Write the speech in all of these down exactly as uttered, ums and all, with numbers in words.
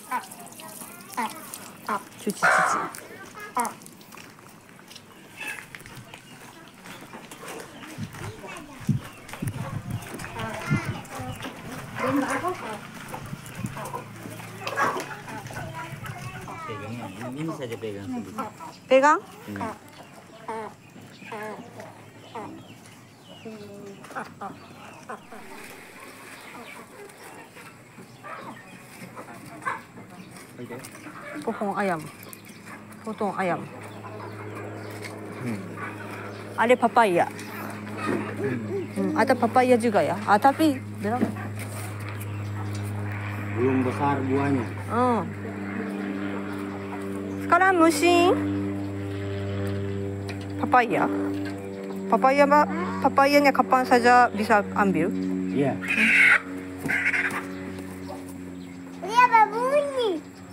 Cuci cuci. Ini saja pegang sedikit. Pegang? Ini. Pohon ayam. Potong ayam. Hmm. Ada papaya. Hmm, ada papaya juga ya. Ah, tapi berapa? Belum besar buahnya. Hmm. Sekarang musim papaya. Papaya mah papayanya kapan saja bisa ambil. Iya. Dia berbunyi.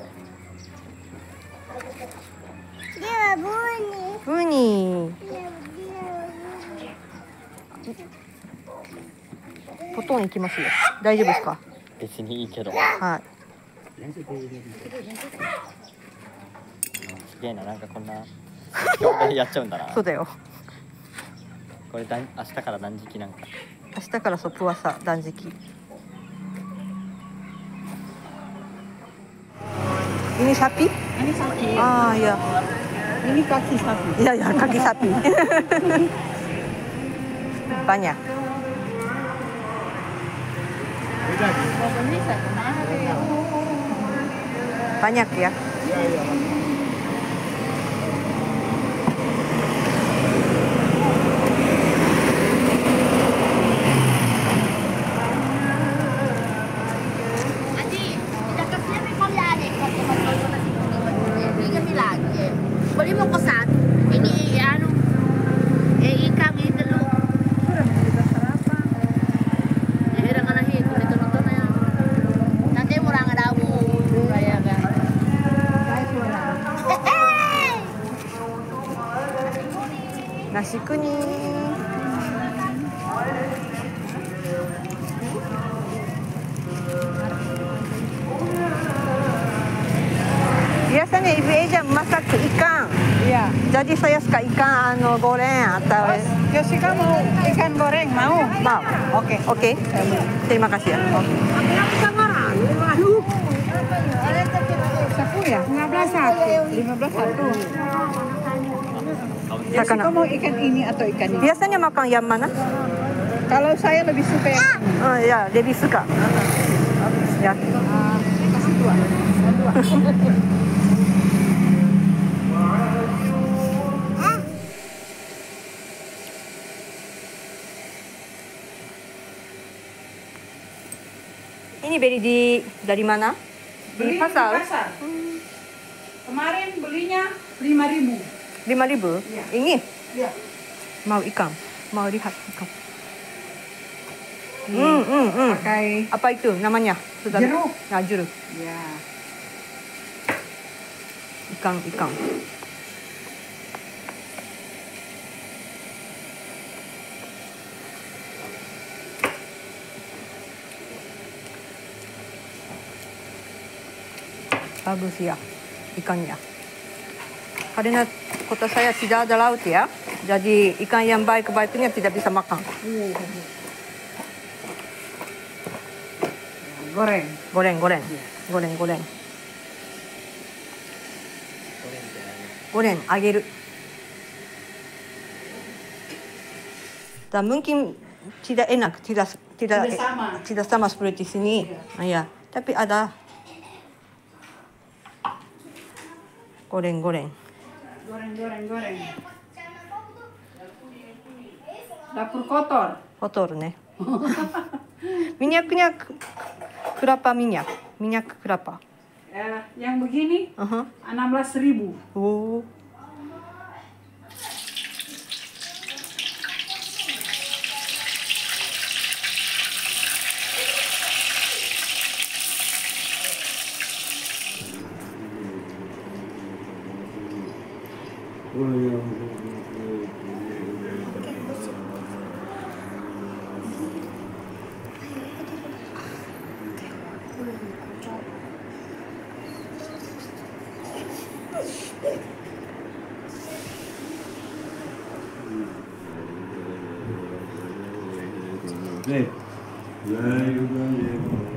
Dia berbunyi. Bunyi. Dia, dia berbunyi. ポトン行きますよ。大丈夫ですか？ 別にいいけど。 はい。 すげえな、なんかこんな今日でやっちゃうんだな。 そうだよ。 これだん明日から断食なんか。 明日からそうプワサ断食。Ini sapi? Ini sapi. Ah ya. Ini kaki sapi. Ya ya kaki sapi. Banyak. Pokoknya saya kemarin. Banyak ya. Beli mo ko satu, ini anu, eh ikan itu lu. Eh orang anak itu itu nonton ya. Nanti murah nggak dawu, kayak kan. Nasi kuning. Biasanya Ibu Eja masak ikan. Iya. Jadi saya suka ikan anu goreng atau Jessica mau ikan goreng mau? mau. Oke. Oke. Terima kasih ya. Sepuluh ya? lima belas satu. lima belas satu. Jessica Sakana. mau ikan ini atau ikan ini? Biasanya makan yang mana? Kalau saya lebih suka yang ini. Oh ya, lebih suka. Ya. Ah, kasih dua. Dua. Ini beli di dari mana? Di Beli pasar. Di pasar. Kemarin belinya lima ribu. Lima ribu. Iya. Ini Iya. mau ikan, mau lihat ikan. Hmm, hmm, hmm. Pakai Apa itu namanya? Sudah. jeruk. Ya, jeruk. Ya. Ikan, ikan. Bagus ya ikannya. Karena kota saya tidak ada laut ya, jadi ikan yang baik-baiknya tidak bisa makan. Goreng. Goreng, goreng, goreng, goreng. Goreng, ageru. Dan mungkin tidak enak, tidak tidak Tidak sama. tidak sama seperti sini. Ah, ya, tapi ada goreng, goreng. Goreng, goreng, goreng. Dapur kotor. Kotor nih. Minyaknya berapa minyak? Minyak berapa? Eh, yang begini Uh-huh. enam belas ribu. Oh. ね、ライブが